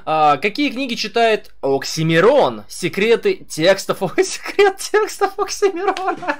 Какие книги читает Оксимирон? Секреты текстов... Секрет текстов Оксимирона.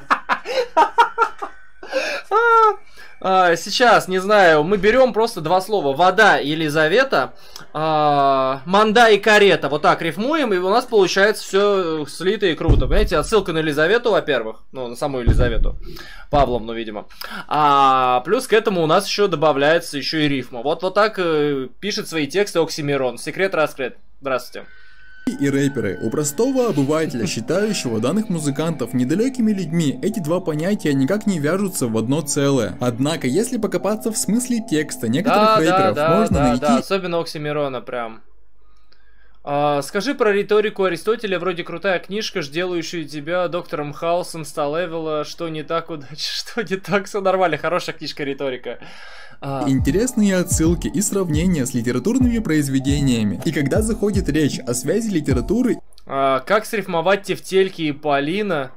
Сейчас, не знаю, мы берем просто два слова. Вода и Елизавета, манда и карета. Вот так рифмуем, и у нас получается все слито и круто. Понимаете, отсылка на Елизавету, во-первых. Ну, на саму Елизавету Павловну, видимо. Плюс к этому у нас еще добавляется еще и рифма. Вот так пишет свои тексты Оксимирон. Секрет раскрыт. Здравствуйте. И рэперы. У простого обывателя, считающего данных музыкантов недалекими людьми, эти два понятия никак не вяжутся в одно целое. Однако, если покопаться в смысле текста некоторых рэперов, можно найти... Да, особенно Оксимирона прям. Скажи про риторику Аристотеля, вроде крутая книжка, делающая тебя доктором Хаусом, Сталевела, что не так, удача, что не так, все нормально, хорошая книжка риторика. Интересные отсылки и сравнения с литературными произведениями. И когда заходит речь о связи литературы... Как срифмовать Тефтельки и Полина?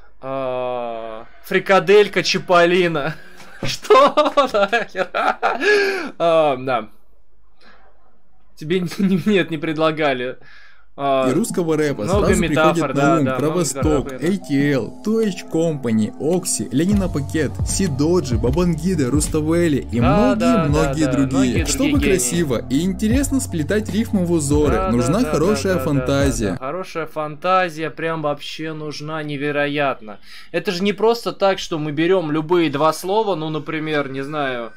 Фрикаделька Чиполлино. Что? Да. Тебе нет, не предлагали. И русского рэпа сразу приходит на ум Кровосток, ATL, Touch Company, Окси, Ленина Пакет, Сидоджи, Бабангида, Руставели и многие другие. Чтобы красиво и интересно сплетать рифмы в узоры, нужна хорошая фантазия. Хорошая фантазия прям вообще нужна невероятно. Это же не просто так, что мы берем любые два слова, ну, например, не знаю...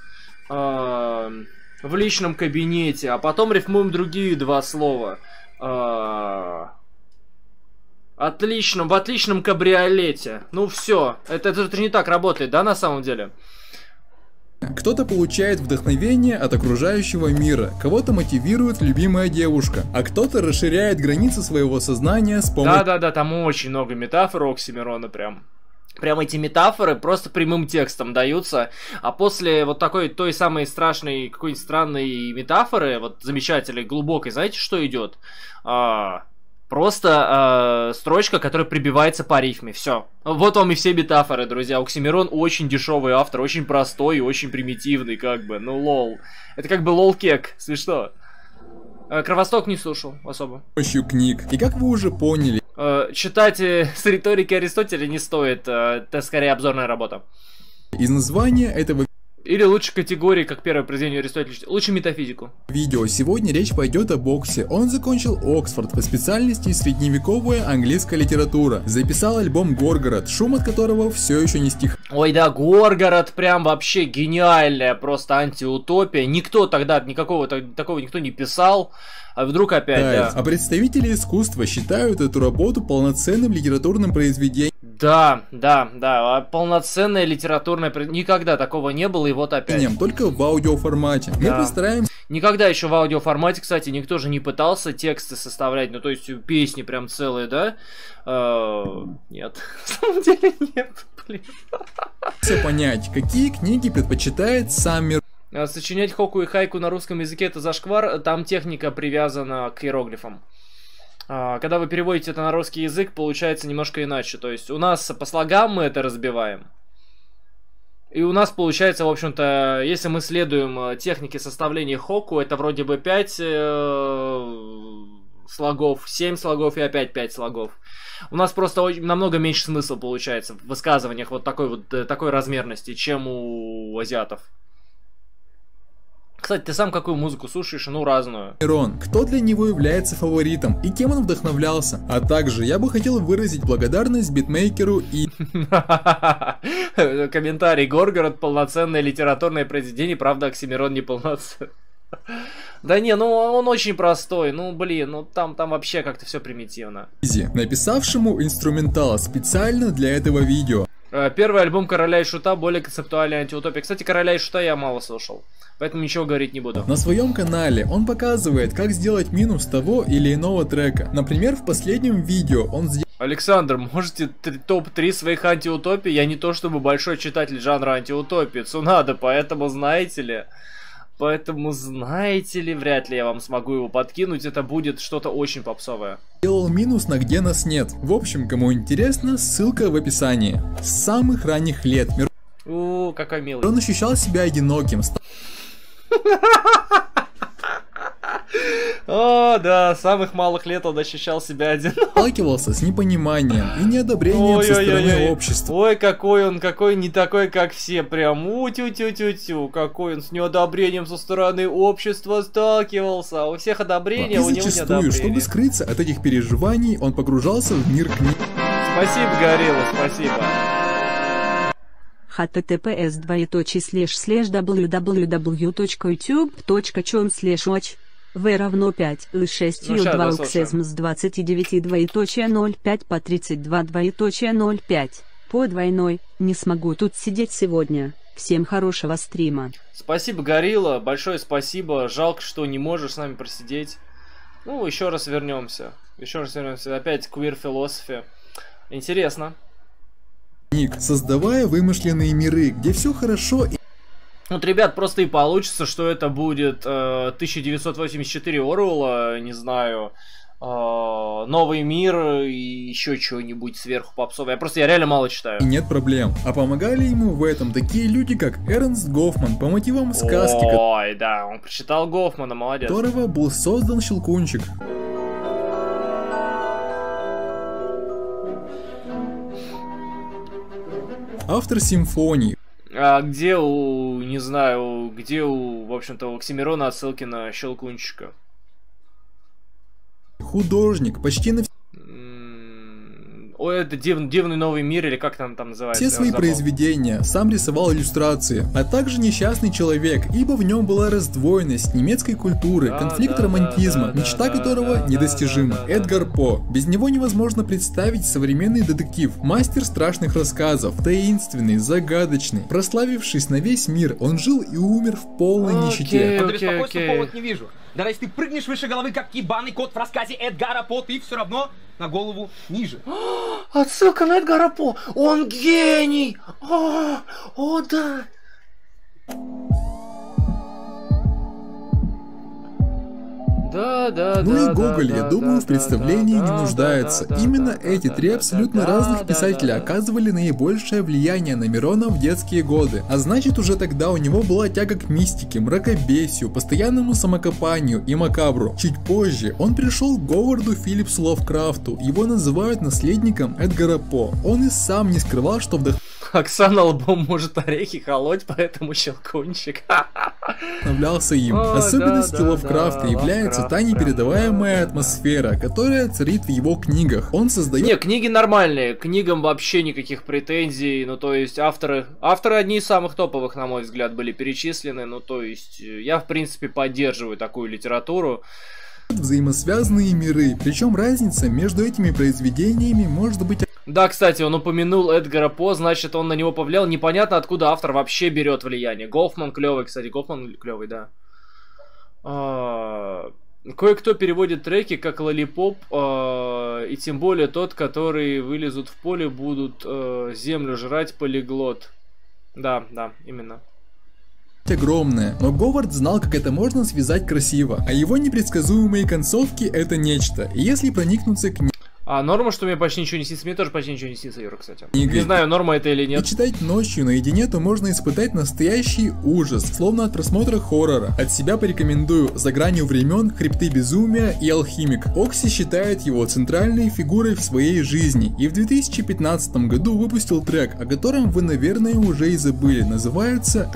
в личном кабинете, а потом рифмуем другие два слова. В отличном кабриолете. Ну все, это же не так работает, да, на самом деле? Кто-то получает вдохновение от окружающего мира, кого-то мотивирует любимая девушка, а кто-то расширяет границы своего сознания с помощью... Да, там очень много метафор у Оксимирона прям. Прям эти метафоры просто прямым текстом даются, а после вот такой той самой страшной, какой-нибудь странной метафоры, вот замечательной, глубокой, знаете, что идет? Просто строчка, которая прибивается по рифме, все. Вот вам и все метафоры, друзья. Оксимирон очень дешевый автор, очень простой и очень примитивный, как бы, ну лол. Это как бы лол-кек, смешно. Кровосток не слушал особо. С помощью книг. И как вы уже поняли, читать с риторики Аристотеля не стоит, это скорее обзорная работа. Из названия этого или лучше категории, как первое произведение Аристотеля, лучше метафизику. Видео сегодня речь пойдет о Окси. Он закончил Оксфорд по специальности средневековая английская литература. Записал альбом Горгород, шум от которого все еще не стих. Ой, да, Горгород прям вообще гениальная просто антиутопия. Никто тогда такого никто не писал. А вдруг опять, да. А представители искусства считают эту работу полноценным литературным произведением. Да, полноценное литературное произведение. Никогда такого не было, и вот опять. Только в аудиоформате. Мы постараемся... Никогда еще в аудиоформате, кстати, никто же не пытался тексты составлять, ну то есть песни прям целые, да? Нет, на самом деле нет, блин. Все понять, какие книги предпочитает сам мир. Сочинять хоку и хайку на русском языке — это зашквар, там техника привязана к иероглифам. Когда вы переводите это на русский язык, получается немножко иначе. То есть у нас по слогам мы это разбиваем. И у нас получается, в общем-то, если мы следуем технике составления хоку, это вроде бы 5 слогов, 7 слогов и опять 5 слогов. У нас просто намного меньше смысла получается в высказываниях вот такой размерности, чем у азиатов. Кстати, ты сам какую музыку слушаешь? Ну, разную. Кто для него является фаворитом и кем он вдохновлялся? А также я бы хотел выразить благодарность битмейкеру и... Комментарий. Горгород — полноценное литературное произведение, правда, Оксимирон не полноценный. Да не, ну он очень простой, ну блин, ну там вообще как-то все примитивно. Написавшему инструментал специально для этого видео. Первый альбом Короля и Шута более концептуальная антиутопия. Кстати, Короля и Шута я мало слушал, поэтому ничего говорить не буду. На своем канале он показывает, как сделать минус того или иного трека. Например, в последнем видео он сделал... Александр, можете топ-3 своих антиутопий? Я не то чтобы большой читатель жанра антиутопии, Цунада, поэтому знаете ли... вряд ли я вам смогу его подкинуть, это будет что-то очень попсовое. Делал минус на «Где нас нет». В общем, кому интересно, ссылка в описании. С самых ранних лет какой милый. Он ощущал себя одиноким. О, да, с самых малых лет он ощущал себя одиноким. Сталкивался с непониманием и неодобрением со стороны общества. Ой, какой он, какой не такой, как все, прям у-тю-тю-тю-тю, какой он с неодобрением со стороны общества сталкивался. У всех одобрения, у него неодобрение. Чтобы скрыться от этих переживаний, он погружался в мир книг. Спасибо, Горилла, спасибо. https://www.youtube.com/watch v равно 5 6 2 xsm с 29,05 по 32,05 по двойной. Не смогу тут сидеть сегодня. Всем хорошего стрима. Спасибо, Горилла, большое спасибо. Жалко, что не можешь с нами просидеть. Ну, еще раз вернемся. Опять Queer Philosophy. Интересно. Создавая вымышленные миры, где все хорошо. Вот, ребят, просто и получится, что это будет 1984 Оруэлла, не знаю, Новый мир и еще чего-нибудь сверху попсовое. Я реально мало читаю. И нет проблем. А помогали ему в этом такие люди, как Эрнст Гофман, по мотивам сказки. Ой, да, он прочитал Гофмана, молодец. Которого был создан Щелкунчик. Автор симфоний. А где не знаю, в общем-то, у Оксимирона отсылки на Щелкунчика? Художник, почти на Ой, это дивный новый мир, или как там называется? Все свои произведения, сам рисовал иллюстрации, а также несчастный человек, ибо в нем была раздвоенность немецкой культуры, конфликт романтизма, мечта которого недостижима. Эдгар По. Без него невозможно представить современный детектив, мастер страшных рассказов, таинственный, загадочный, прославившись на весь мир, он жил и умер в полной нищете. Под беспокойством повод не вижу. Даже если ты прыгнешь выше головы, как ебаный кот в рассказе Эдгара По, ты все равно на голову ниже. Отсылка на Эдгара По! Он гений! О, да! Да. Ну и Гоголь, я думаю, в представлении не нуждается. Именно эти три абсолютно разных писателя оказывали наибольшее влияние на Мирона в детские годы. А значит, уже тогда у него была тяга к мистике, мракобесию, постоянному самокопанию и макабру. Чуть позже он пришел к Говарду Филлипсу Лавкрафту. Его называют наследником Эдгара По. Он и сам не скрывал, что Оксана лбом может орехи холоть, поэтому Щелкунчик. Вдохновлялся им. Особенностью Лавкрафта является та непередаваемая атмосфера, которая царит в его книгах. Он создает... Не, книги нормальные, к книгам вообще никаких претензий, ну то есть авторы одни из самых топовых, на мой взгляд, были перечислены, ну то есть я в принципе поддерживаю такую литературу. Взаимосвязанные миры, причем разница между этими произведениями может быть... Да, кстати, он упомянул Эдгара По, значит, он на него повлиял. Непонятно, откуда автор вообще берет влияние. Гофман клевый, кстати, Гофман клевый, да. Кое-кто переводит треки как лолипоп, и тем более тот, который вылезут в поле, будут землю жрать полиглот. Да, именно. Огромное, но Говард знал, как это можно связать красиво, а его непредсказуемые концовки это нечто, и если проникнуться к ним... А норма, что мне почти ничего не снится? Мне тоже почти ничего не снится, Юра, кстати. Не знаю, норма это или нет. И читать ночью наедине, то можно испытать настоящий ужас, словно от просмотра хоррора. От себя порекомендую «За гранью времен», «Хребты безумия» и «Алхимик». Окси считает его центральной фигурой в своей жизни, и в 2015 году выпустил трек, о котором вы, наверное, уже и забыли. Называется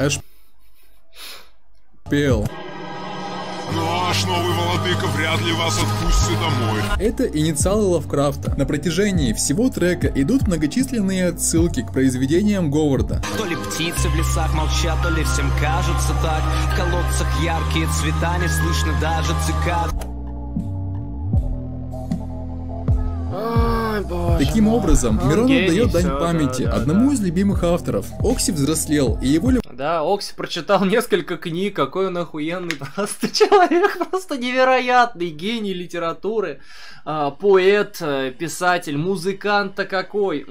«HPL». Наш новый владыка вряд ли вас отпустит домой. Это инициалы Лавкрафта. На протяжении всего трека идут многочисленные отсылки к произведениям Говарда. То ли птицы в лесах молчат, то ли всем кажется так. В колодцах яркие цвета, не слышно даже цикад. Таким образом, Мирон отдает дань памяти одному из любимых авторов. Окси взрослел, и его... Да, Окси прочитал несколько книг, какой он охуенный просто человек, просто невероятный гений литературы, поэт, писатель, музыкант-то какой.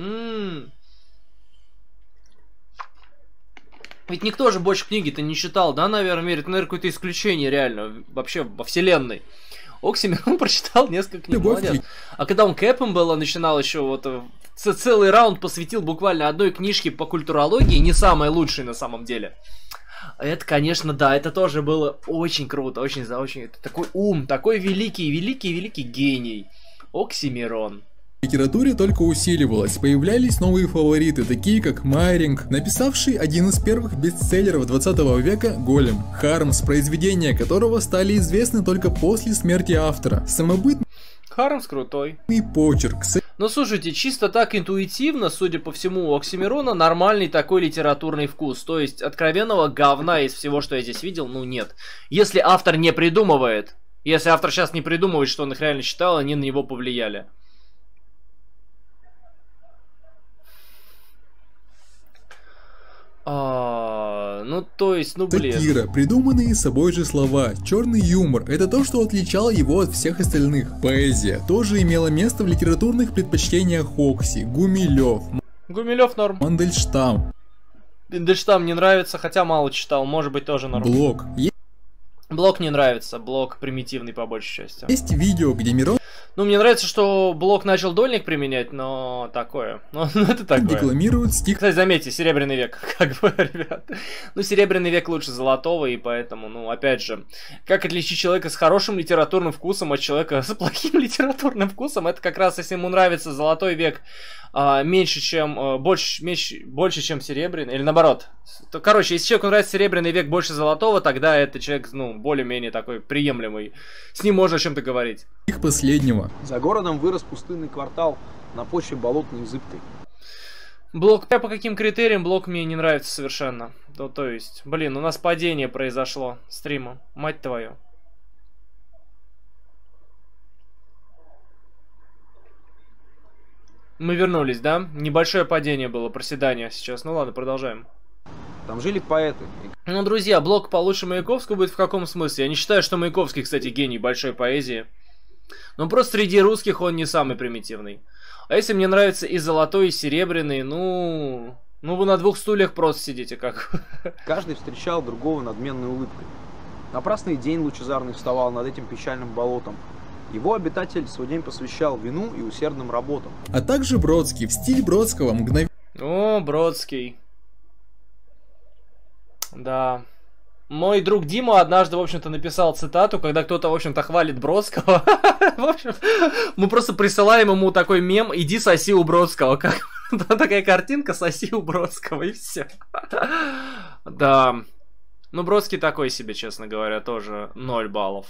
Ведь никто же больше книги-то не читал, да, наверное, это, наверное, какое-то исключение реально, вообще во вселенной. Оксимирон прочитал несколько книг, молодец. А когда он Кэпом был, он начинал еще вот целый раунд посвятил буквально одной книжке по культурологии, не самой лучшей на самом деле. Это, конечно, да, это тоже было очень круто, очень, это такой ум, такой великий гений. Оксимирон. В литературе только усиливалось, появлялись новые фавориты, такие как Майринг, написавший один из первых бестселлеров 20 века «Голем», Хармс, произведения которого стали известны только после смерти автора, самобытный Хармс крутой. почерк. Ну слушайте, чисто так интуитивно, судя по всему, у Оксимирона нормальный такой литературный вкус, то есть откровенного говна из всего, что я здесь видел, ну нет. Если автор не придумывает, если автор сейчас не придумывает, что он их реально читал, они на него повлияли. Ну, то есть, ну, блин. Сатира, придуманные собой же слова, черный юмор – это то, что отличало его от всех остальных. Поэзия тоже имела место в литературных предпочтениях Окси, Гумилев, Гумилев норм. Мандельштам. Мандельштам не нравится, хотя мало читал, может быть тоже норм. Блок. Блок не нравится, Блок примитивный по большей части. Есть видео, где Мирон... Ну, мне нравится, что Блок начал дольник применять, но такое. Ну, это такое. Декламирует стих. Кстати, заметьте, Серебряный век, как бы, ребят. Ну, Серебряный век лучше Золотого, и поэтому, ну, опять же, как отличить человека с хорошим литературным вкусом от человека с плохим литературным вкусом? Это как раз, если ему нравится Золотой век больше, чем Серебряный, или наоборот. То, короче, если человеку нравится Серебряный век больше Золотого, тогда это человек, ну, более-менее такой приемлемый. С ним можно о чем-то говорить. Их последнего. За городом вырос пустынный квартал на почве болотной и зыбкой. Блок, по каким критериям Блок мне не нравится совершенно. То есть, блин, у нас падение произошло стрима, мать твою. Мы вернулись, да? Небольшое падение было, проседание сейчас. Ну ладно, продолжаем. Там жили поэты. Ну, друзья, Блок получше Маяковского будет в каком смысле? Я не считаю, что Маяковский, кстати, гений большой поэзии. Но просто среди русских он не самый примитивный. А если мне нравится и Золотой, и Серебряный, ну вы на двух стульях просто сидите, как... Каждый встречал другого надменной улыбкой. Напрасный день лучезарный вставал над этим печальным болотом. Его обитатель свой день посвящал вину и усердным работам. А также Бродский, в стиле Бродского мгновенно... О, Бродский. Да. Мой друг Дима однажды, в общем-то, написал цитату, когда кто-то, в общем-то, хвалит Бродского. В общем, мы просто присылаем ему такой мем: иди соси у Бродского. Как такая картинка, соси у Бродского, и все. Да. Ну, Бродский такой себе, честно говоря, тоже 0 баллов.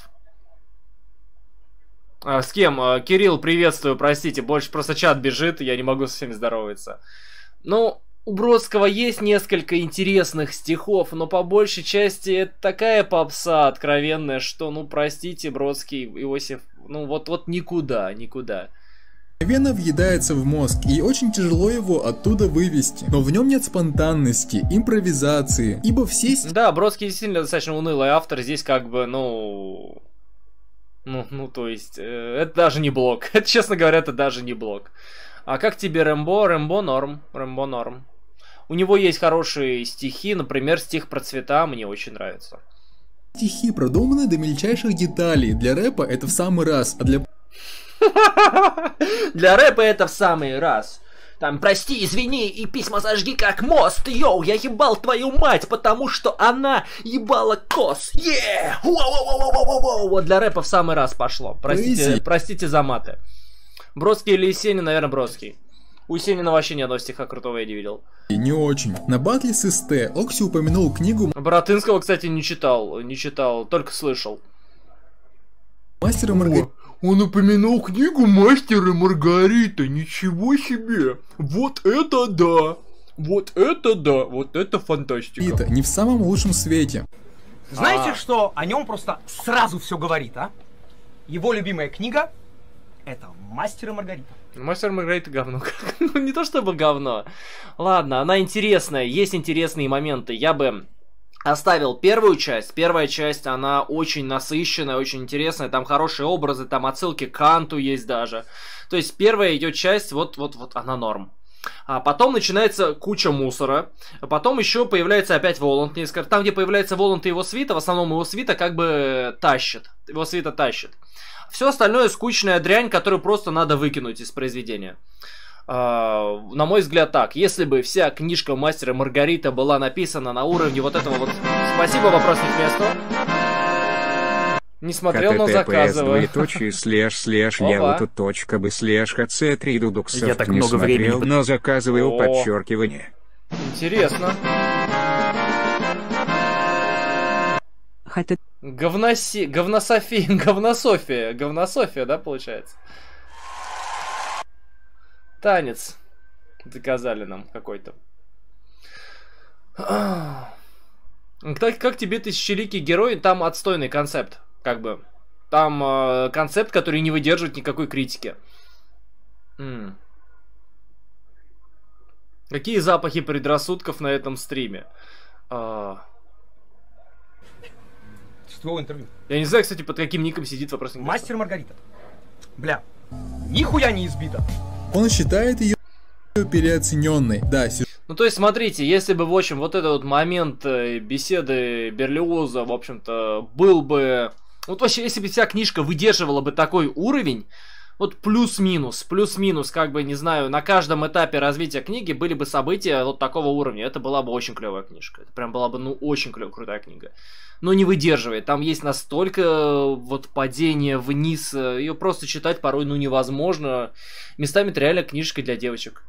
С кем? Кирилл, приветствую, простите, больше просто чат бежит, я не могу со всеми здороваться. Ну, у Бродского есть несколько интересных стихов, но по большей части это такая попса откровенная, что, ну, простите, Бродский, Иосиф, ну, вот никуда. Мгновенно въедается в мозг, и очень тяжело его оттуда вывести. Но в нем нет спонтанности, импровизации, ибо все... Да, Бродский действительно достаточно унылый автор, здесь как бы, ну, то есть, это даже не Блок. Это, честно говоря, это даже не Блок. А как тебе Рэмбо? Рэмбо норм. У него есть хорошие стихи, например, стих про цвета мне очень нравится. Стихи продуманы до мельчайших деталей. Для рэпа это в самый раз, а для... Для рэпа это в самый раз. Там, прости, извини, и письма зажги как мост. Йоу, я ебал твою мать, потому что она ебала кос. Вот для рэпа в самый раз пошло. Простите за маты. Бродский или Есенин? Наверное, Бродский. У Есенина вообще ни одного стиха крутого я не видел. И не очень. На батле с СТ Окси упомянул книгу... Боротынского, кстати, не читал, только слышал. Мастера Маргарита. Он упомянул книгу «Мастер и Маргарита». Ничего себе! Вот это да! Вот это фантастика. Это не в самом лучшем свете. Знаете, что о нем просто сразу все говорит, а? Его любимая книга — это «Мастер и Маргарита». Мастер и Маргарита говно. Ну, не то чтобы говно. Ладно, она интересная, есть интересные моменты. Я бы оставил первую часть. Первая часть, она очень насыщенная, очень интересная. Там хорошие образы, там отсылки к Канту есть даже. То есть первая ее часть, вот она норм. А потом начинается куча мусора. Потом еще появляется опять Воланд. Там, где появляется Воланд и его свита, в основном его свита как бы тащит. Его свита тащит. Все остальное скучная дрянь, которую просто надо выкинуть из произведения. На мой взгляд, так. Если бы вся книжка «Мастера и Маргарита» была написана на уровне вот этого вот... Спасибо, вопрос не к месту. Не смотрел, но заказываю. Я так много времени но заказываю подчеркивание. Интересно. Говнософия, да, получается? Танец. Заказали нам какой-то. Как тебе «Тысячеликий герой»? Там отстойный концепт. Как бы. Там концепт, который не выдерживает никакой критики. Какие запахи предрассудков на этом стриме? Интервью. Я не знаю, кстати, под каким ником сидит вопрос. «Мастер и Маргарита». Бля, нихуя не избито. Он считает ее переоцененной. Да, ну, то есть, смотрите, если бы, в общем, вот этот вот момент беседы Берлиоза, в общем-то, был бы... Вот вообще, если бы вся книжка выдерживала бы такой уровень, вот плюс-минус, как бы, не знаю, на каждом этапе развития книги были бы события вот такого уровня. Это была бы очень клевая книжка. Это прям была бы, ну, очень крутая книга. Но не выдерживает. Там есть настолько вот падение вниз. Ее просто читать порой, ну, невозможно. Местами это реально книжка для девочек.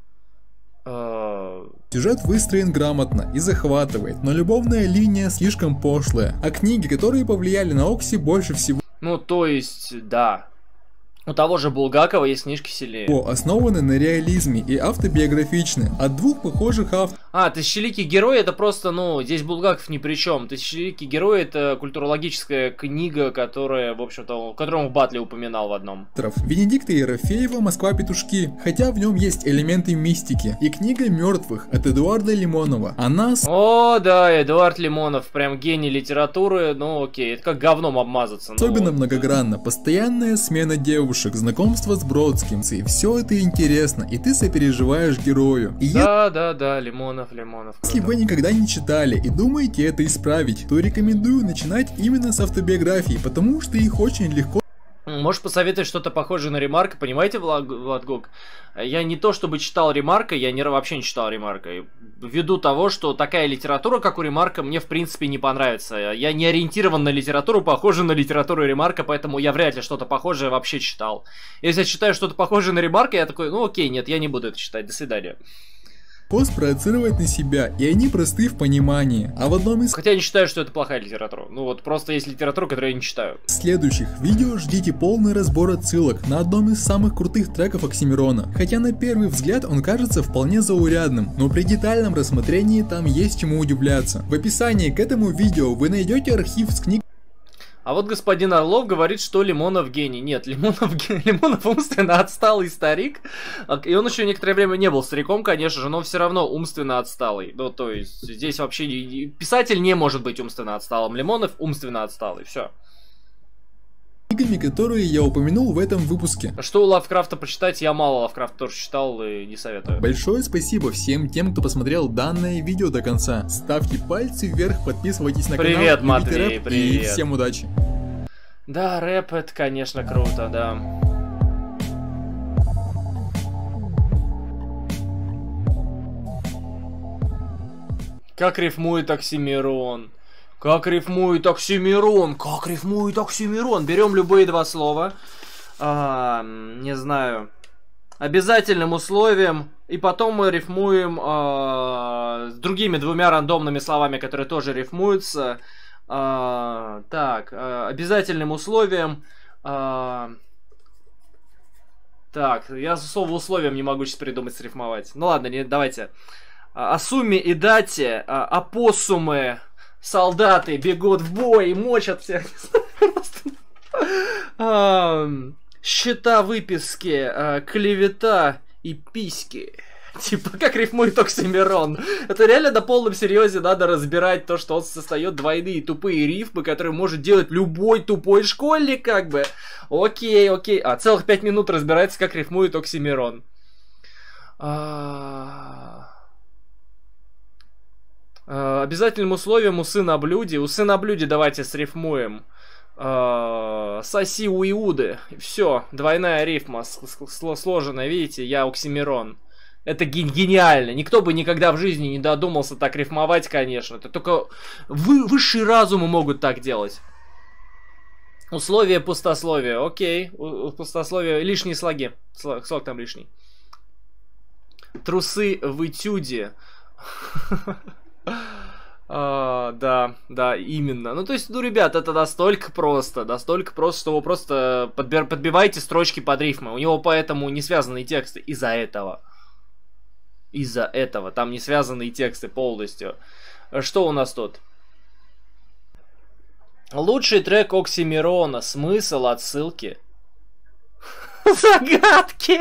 Сюжет выстроен грамотно и захватывает, но любовная линия слишком пошлая. А книги, которые повлияли на Окси больше всего... Ну, то есть, да. У того же Булгакова есть книжки сильнее. Основаны на реализме и автобиографичны. От двух похожих авторов. «Тысячеликий герой» это просто, ну, здесь Булгаков ни при чем. «Тысячеликий герой» это культурологическая книга, которая, в общем-то, которую он в батле упоминал в одном. Венедикта Ерофеева «Москва-петушки», хотя в нем есть элементы мистики. И книга «Мертвых» от Эдуарда Лимонова. Она... О, да, Эдуард Лимонов, прям гений литературы. Ну, окей, это как говном обмазаться. Особенно многогранно. Постоянная смена девушек, знакомство с Бродским, и все это интересно, и ты сопереживаешь герою. И да, Лимонов. Если вы никогда не читали и думаете это исправить, то рекомендую начинать именно с автобиографии, потому что их очень легко... Можешь посоветовать что-то похожее на Ремарка, понимаете, Владгок? Я не то чтобы читал Ремарка, вообще не читал Ремарка. Ввиду того, что такая литература, как у Ремарка, мне в принципе не понравится. Я не ориентирован на литературу, похожую на литературу Ремарка, поэтому я вряд ли что-то похожее вообще читал. Если я читаю что-то похожее на Ремарка, я такой, ну окей, нет, я не буду это читать, до свидания. Спроецировать на себя, и они просты в понимании. А в одном из... Хотя я не считаю, что это плохая литература. Ну вот просто есть литература, которую я не читаю. В следующих видео ждите полный разбор отсылок на одном из самых крутых треков Оксимирона. Хотя на первый взгляд он кажется вполне заурядным, но при детальном рассмотрении там есть чему удивляться. В описании к этому видео вы найдете архив с книг. А вот господин Орлов говорит, что Лимонов гений. Нет, Лимонов умственно отсталый старик. И он еще некоторое время не был стариком, конечно же, но все равно умственно отсталый. Ну, то есть, здесь вообще писатель не может быть умственно отсталым. Лимонов умственно отсталый, все. Книгами, которые я упомянул в этом выпуске. Что у Лавкрафта почитать, я мало Лавкрафта тоже читал и не советую. Большое спасибо всем тем, кто посмотрел данное видео до конца. Ставьте пальцы вверх, подписывайтесь на канал. Привет, Матвей, привет. И всем удачи. Да, рэп это, конечно, круто, да. Как рифмует Оксимирон. Как рифмует Оксимирон. Берем любые два слова. Не знаю. Обязательным условием. И потом мы рифмуем с другими двумя рандомными словами, которые тоже рифмуются. Так, обязательным условием. Так, я слово условием не могу сейчас придумать, срифмовать. Ну ладно, давайте. О сумме и дате, опоссумы, солдаты бегут в бой и мочат всех. Счета, выписки, клевета и письки. Типа, как рифмует Оксимирон. Это реально на полном серьезе надо разбирать то, что он создает двойные тупые рифмы, которые может делать любой тупой школьник, как бы. Окей. Целых 5 минут разбирается, как рифмует Оксимирон. Обязательным условием усы на блюде. Усы на блюде давайте срифмуем. Соси у Иуды. Все, двойная рифма сложенная, видите, я Оксимирон. Это гениально. Никто бы никогда в жизни не додумался так рифмовать, конечно. Это только высшие разумы могут так делать. Условия пустословия. Окей. Пустословие. Лишние слоги. Слог там лишний. Трусы в этюде. Да, именно. Ну, то есть, ну, ребят, это настолько просто, что вы просто подбиваете строчки под рифмы. У него поэтому не связанные тексты из-за этого. Там не связанные тексты полностью. Что у нас тут? Лучший трек Оксимирона. Смысл, отсылки. Загадки.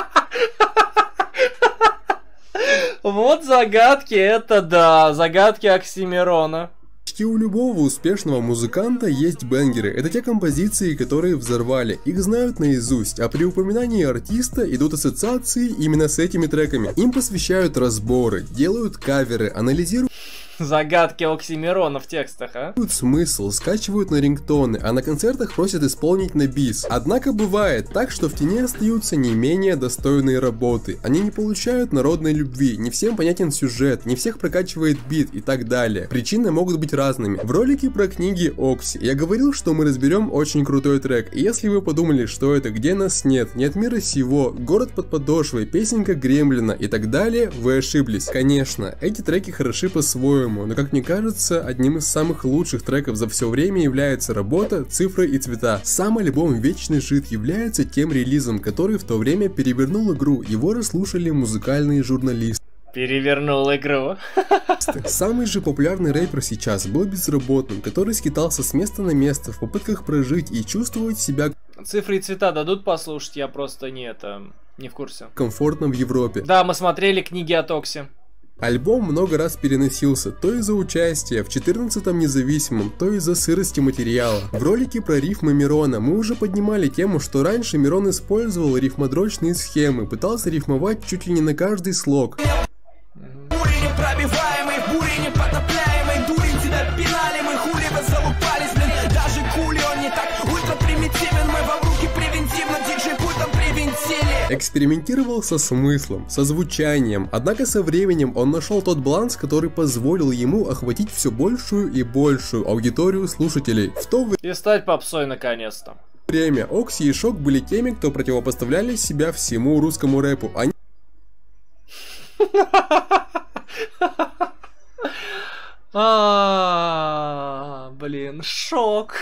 Вот загадки, это да, загадки Оксимирона. Почти у любого успешного музыканта есть бенгеры. Это те композиции, которые взорвали. Их знают наизусть, а при упоминании артиста идут ассоциации именно с этими треками. Им посвящают разборы, делают каверы, анализируют загадки Оксимирона в текстах, а? Смысл, скачивают на рингтоны, а на концертах просят исполнить на бис. Однако бывает так, что в тени остаются не менее достойные работы. Они не получают народной любви, не всем понятен сюжет, не всех прокачивает бит и так далее. Причины могут быть разными. В ролике про книги Окси я говорил, что мы разберем очень крутой трек. И если вы подумали, что это «Где нас нет», «Нет мира сего», «Город под подошвой», песенка Гремлина и так далее, вы ошиблись. Конечно, эти треки хороши по-своему. Но, как мне кажется, одним из самых лучших треков за все время является работа «Цифры и цвета». Сам альбом «Вечный жид» является тем релизом, который в то время перевернул игру. Его расслушали музыкальные журналисты. Перевернул игру. Самый же популярный рэпер сейчас был безработным, который скитался с места на место в попытках прожить и чувствовать себя... Цифры и цвета дадут послушать? Я просто не в курсе. Комфортно в Европе. Да, мы смотрели книги от Окси. Альбом много раз переносился, то из-за участия в 14-м независимом, то из-за сырости материала. В ролике про рифмы Мирона мы уже поднимали тему, что раньше Мирон использовал рифмодрочные схемы, пытался рифмовать чуть ли не на каждый слог. Экспериментировал со смыслом, со звучанием, однако со временем он нашел тот баланс, который позволил ему охватить все большую и большую аудиторию слушателей. В то и стать попсой наконец-то. Время Окси и Шок были теми, кто противопоставляли себя всему русскому рэпу. Они... Блин, Шок.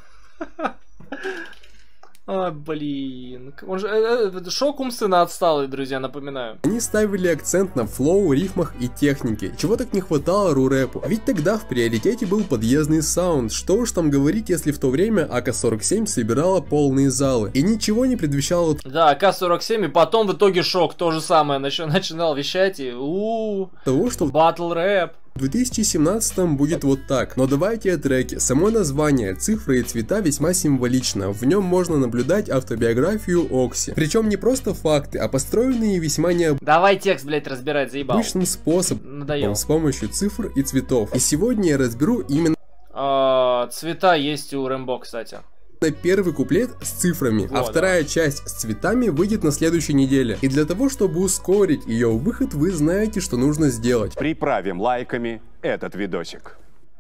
Блин. Он же, Шок умственно отсталый, друзья, напоминаю. Они ставили акцент на флоу, рифмах и технике, чего так не хватало ру-рэпу. Ведь тогда в приоритете был подъездный саунд. Что уж там говорить, если в то время АК-47 собирала полные залы. И ничего не предвещало... Да, АК-47, и потом в итоге Шок то же самое начинал вещать и... того, что... Батл рэп. В 2017 будет вот так, но давайте о треке. Само название «Цифры и цвета» весьма символично, в нем можно наблюдать автобиографию Окси. Причем не просто факты, а построенные весьма Давай текст, блять, разбирать, заебал. Обычным способом, надоел. С помощью цифр и цветов. И сегодня я разберу именно... Цвета есть у Рэмбо, кстати. Первый куплет с цифрами, а вторая часть с цветами выйдет на следующей неделе. И для того, чтобы ускорить ее выход, вы знаете, что нужно сделать. Приправим лайками этот видосик.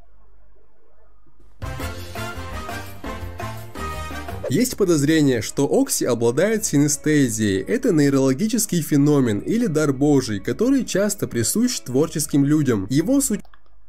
Есть подозрение, что Окси обладает синестезией. Это нейрологический феномен или дар божий, который часто присущ творческим людям. Его суть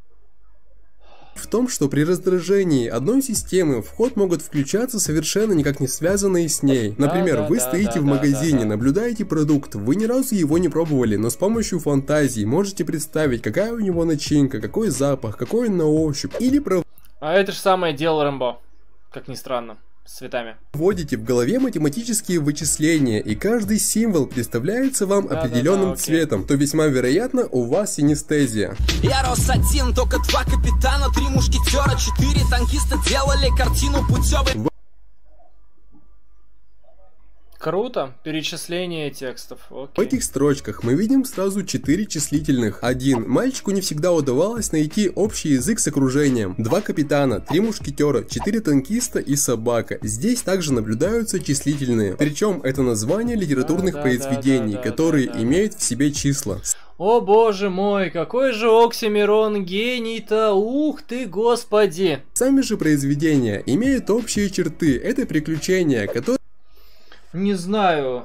в том, что при раздражении одной системы в ход могут включаться совершенно никак не связанные с ней. Например, вы стоите в магазине, наблюдаете продукт, вы ни разу его не пробовали, но с помощью фантазии можете представить, какая у него начинка, какой запах, какой он на ощупь, или А это же самое дело Рэмбо, как ни странно. С цветами. Вводите в голове математические вычисления, и каждый символ представляется вам определенным цветом, то весьма вероятно у вас синестезия. Я рос один, только 2 капитана, 3 мушкетера, 4 танкиста делали картину путевой. Круто. Перечисление текстов. Окей. В этих строчках мы видим сразу 4 числительных. 1. Мальчику не всегда удавалось найти общий язык с окружением. 2 капитана, 3 мушкетера, 4 танкиста и собака. Здесь также наблюдаются числительные. Причем это название литературных произведений, которые имеют в себе числа. О боже мой, какой же Оксимирон гений-то, ух ты, господи! Сами же произведения имеют общие черты, это приключения, которые... Не знаю.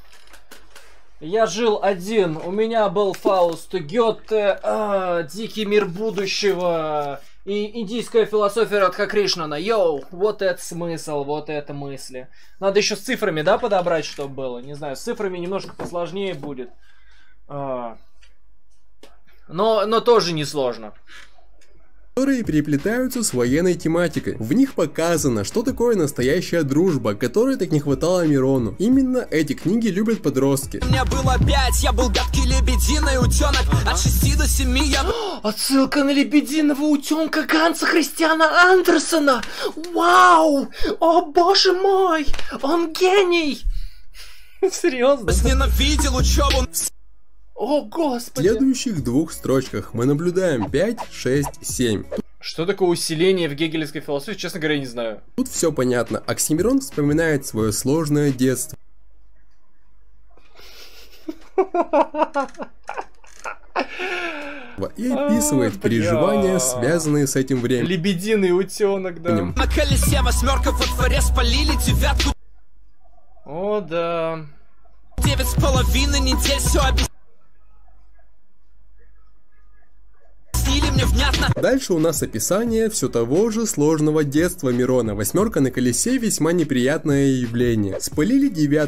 Я жил один, у меня был Фауст, Гёте, Дикий мир будущего и индийская философия Радха Кришнана. Йоу, вот это смысл, вот это мысли. Надо еще с цифрами, да, подобрать, чтобы было? Не знаю, с цифрами немножко посложнее будет. Но тоже несложно. Которые переплетаются с военной тематикой. В них показано, что такое настоящая дружба, которой так не хватало Мирону. Именно эти книги любят подростки. Мне было 5, я был гадкий лебединый утенок. От 6 до 7 я... Отсылка на лебединого утенка Ганса Христиана Андерсена! Вау! О боже мой! Он гений! Серьезно? Ненавидел учебу. О, господи! В следующих 2 строчках мы наблюдаем 5, 6, 7. Что такое усиление в гегелевской философии, честно говоря, не знаю. Тут все понятно. Оксимирон вспоминает свое сложное детство. И описывает переживания, связанные с этим временем. Лебединый утенок, да. На колесе 8 во дворе спалили 9. О, да. 9,5 недель все объяснили мне внятно. Дальше у нас описание все того же сложного детства Мирона. 8 на колесе весьма неприятное явление. Спалили 9.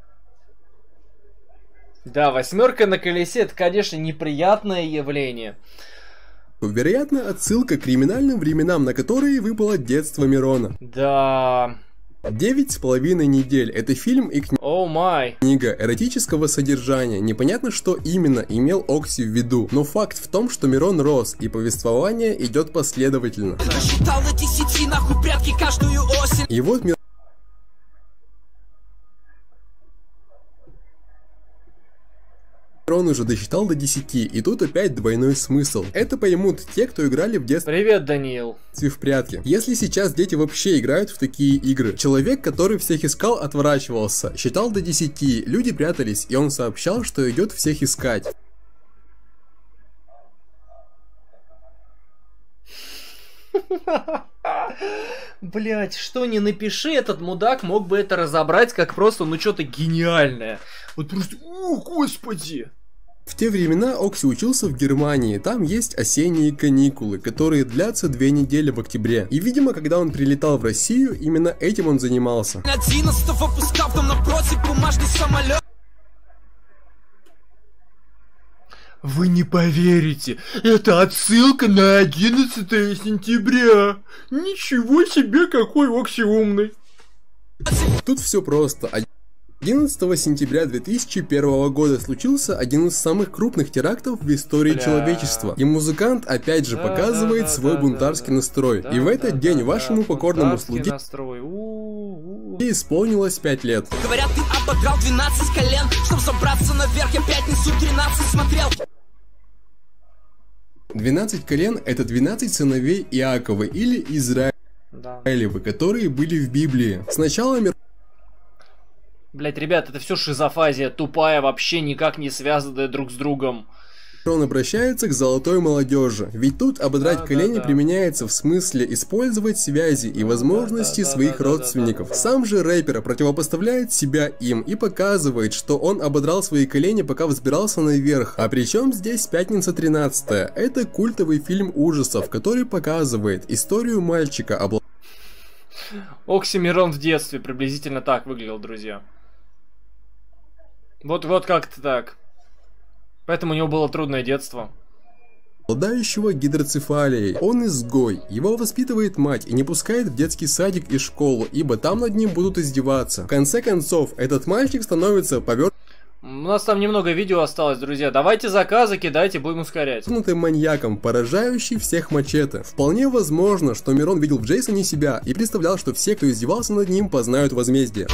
Да, 8 на колесе это, конечно, неприятное явление. Вероятно, отсылка к криминальным временам, на которые выпало детство Мирона. Да. 9,5 недель. Это фильм и книга эротического содержания. Непонятно, что именно имел Окси в виду, но факт в том, что Мирон рос, и повествование идет последовательно. Считал эти сети, нахуй прятки каждую осень. И вот Мирон уже досчитал до 10, и тут опять двойной смысл. Это поймут те, кто играли в детстве. Привет, Даниил. В прятки. Если сейчас дети вообще играют в такие игры, человек, который всех искал, отворачивался, считал до 10, люди прятались, и он сообщал, что идет всех искать. Блять, что не напиши, этот мудак мог бы это разобрать как просто, ну что-то гениальное. Вот просто, о, господи! В те времена Окси учился в Германии, там есть осенние каникулы, которые длятся 2 недели в октябре. И видимо, когда он прилетал в Россию, именно этим он занимался. 11-го пускал там напротив бумажный самолет. Вы не поверите, это отсылка на 11 сентября. Ничего себе, какой Окси умный. Тут все просто. 11 сентября 2001 года случился один из самых крупных терактов в истории человечества. И музыкант опять же показывает свой бунтарский настрой. И в этот день вашему покорному слуге исполнилось 5 лет. Говорят, ты ободрал 12 колен, чтоб забраться наверх, я пятницу 13 смотрел. 12 колен — это 12 сыновей Иакова или Израилевы, которые были в Библии. Сначала Блять, ребят, это все шизофазия, тупая, вообще никак не связанная друг с другом. Он обращается к золотой молодежи, ведь тут ободрать колени применяется в смысле использовать связи и возможности своих родственников. Сам же рэпер противопоставляет себя им и показывает, что он ободрал свои колени, пока взбирался наверх. А причем здесь Пятница 13. Это культовый фильм ужасов, который показывает историю мальчика, Оксимирон в детстве приблизительно так выглядел, друзья. Вот как-то так. Поэтому у него было трудное детство. Обладающего гидроцефалией. Он изгой. Его воспитывает мать и не пускает в детский садик и школу, ибо там над ним будут издеваться. В конце концов, этот мальчик становится нас там немного видео осталось, друзья. Давайте заказы кидайте, будем ускорять. Ты маньяком, поражающий всех Мачете. Вполне возможно, что Мирон видел в Джейсоне себя и представлял, что все, кто издевался над ним, познают возмездие.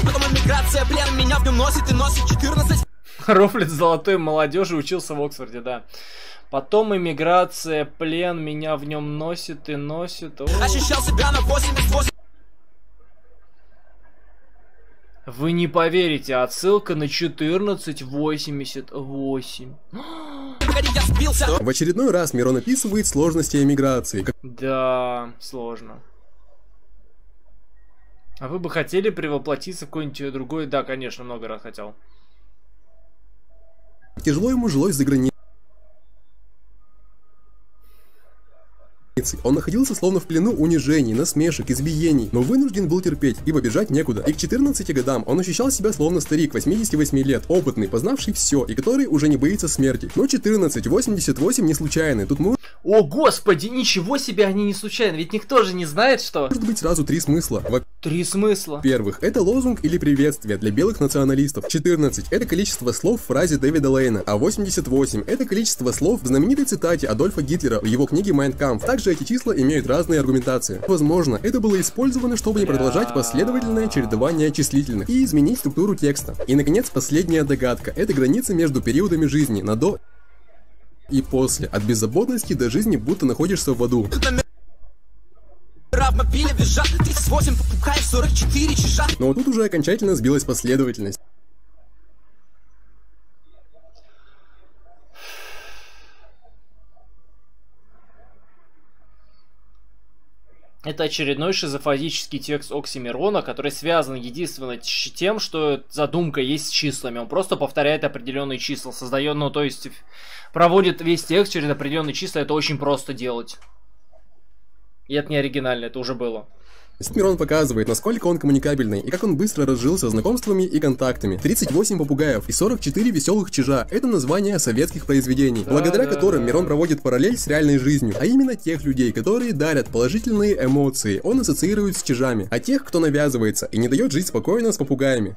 Рофлит золотой молодежи учился в Оксфорде, да. Потом иммиграция, плен, меня в нем носит и носит. Ощущал себя на 88. Вы не поверите, отсылка на 1488. В очередной раз Мирон описывает сложности эмиграции. Да, сложно. А вы бы хотели перевоплотиться в какой-нибудь другой? Да, конечно, много раз хотел. Тяжело ему жилось за границей. Он находился словно в плену унижений, насмешек, избиений, но вынужден был терпеть, ибо бежать некуда. И к 14 годам он ощущал себя словно старик 88 лет, опытный, познавший все, и который уже не боится смерти. Но 1488 не случайный, тут мы... О, господи, ничего себе, они не случайны, ведь никто же не знает, что... Может быть сразу три смысла. Три смысла. Во-первых, это лозунг или приветствие для белых националистов. 14 это количество слов в фразе Дэвида Лейна, а 88 это количество слов в знаменитой цитате Адольфа Гитлера в его книге «Mein Kampf». Также эти числа имеют разные аргументации. Возможно, это было использовано, чтобы не продолжать последовательное чередование числительных и изменить структуру текста. И, наконец, последняя догадка. Это граница между периодами жизни на до и после. От беззаботности до жизни будто находишься в аду. Но тут уже окончательно сбилась последовательность. Это очередной шизофонический текст Оксимирона, который связан единственно тем, что задумка есть с числами. Он просто повторяет определенные числа, создает, ну то есть проводит весь текст через определенные числа. Это очень просто делать. И это не оригинально, это уже было. Мирон показывает, насколько он коммуникабельный и как он быстро разжился знакомствами и контактами. 38 попугаев и 44 веселых чижа – это названия советских произведений, благодаря которым Мирон проводит параллель с реальной жизнью, а именно тех людей, которые дарят положительные эмоции, он ассоциирует с чижами, а тех, кто навязывается и не дает жить спокойно с попугаями.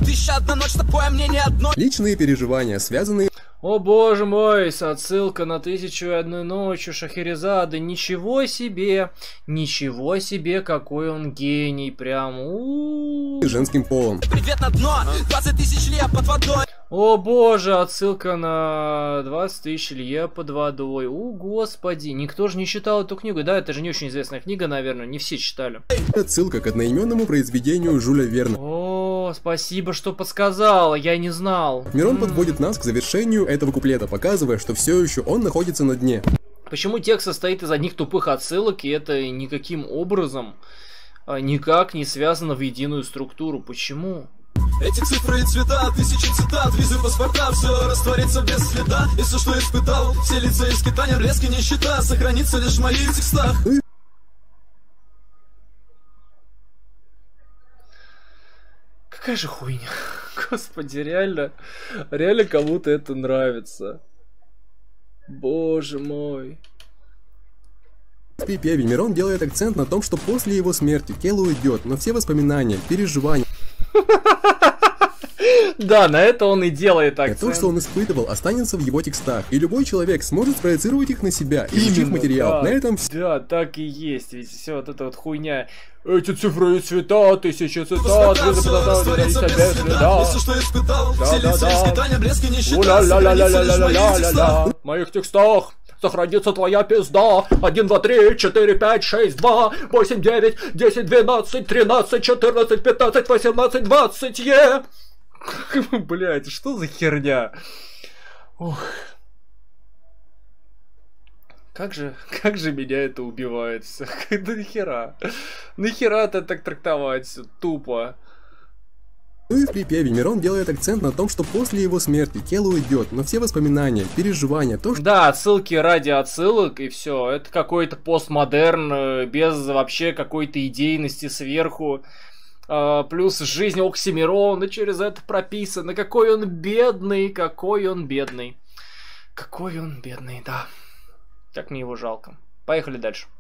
Личные переживания, связанные... О боже мой, отсылка на 1001 ночь у Шахерезады. Ничего себе, какой он гений, прям. Женским полом. Привет на дно, 20 тысяч лет под водой. О боже, отсылка на 20 тысяч лье под водой. О господи, никто же не читал эту книгу. Да, это же не очень известная книга, наверное, не все читали. Отсылка к одноименному произведению Жюля Верна. О, спасибо, что подсказала, я не знал. Мирон подводит нас к завершению этого куплета, показывая, что все еще он находится на дне. Почему текст состоит из одних тупых отсылок, и это никаким образом никак не связано в единую структуру? Почему? Эти цифры и цвета, тысячи цитат, визы, паспорта, все растворится без следа. И все, что испытал, все лица испытания, блеск и нищета, сохранится лишь в моих текстах. Какая же хуйня. Господи, реально кому-то это нравится. Боже мой. В припеве Мирон делает акцент на том, что после его смерти тело уйдет, но все воспоминания, переживания... Да, на это он и делает акцент. То, что он испытывал, останется в его текстах, и любой человек сможет спроецировать их на себя, изучив материал. Да, на этом да, так и есть, ведь все вот эта вот хуйня. Эти цифры и цвета, тысячи цитат, в моих текстах сохранится твоя пизда. 1, 2, 3, 4, 5, 6, 2, 8, 9, 10, 12, 13, 14, 15, 18, 20, Блять, что за херня? Ох. Как же меня это убивает все. Да нахера? Нахера это так трактовать все тупо? Ну и в припеве Мирон делает акцент на том, что после его смерти тело уйдет, но все воспоминания, переживания, то, что... Да, отсылки ради отсылок, и все. Это какой-то постмодерн, без вообще какой-то идейности сверху. Плюс жизнь Оксимирона через это прописана. Какой он бедный, какой он бедный. Какой он бедный, да. Как мне его жалко. Поехали дальше.